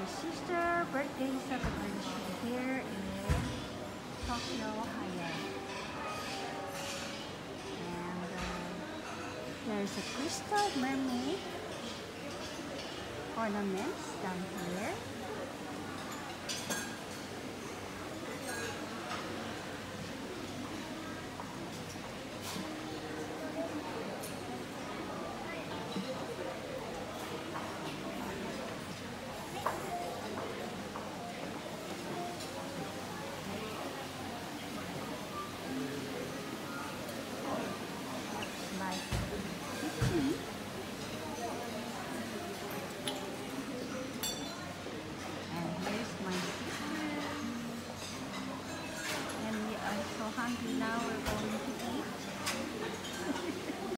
sister birthday celebration here in Tokyo, Ohio. And there's a crystal mermaid ornaments down here.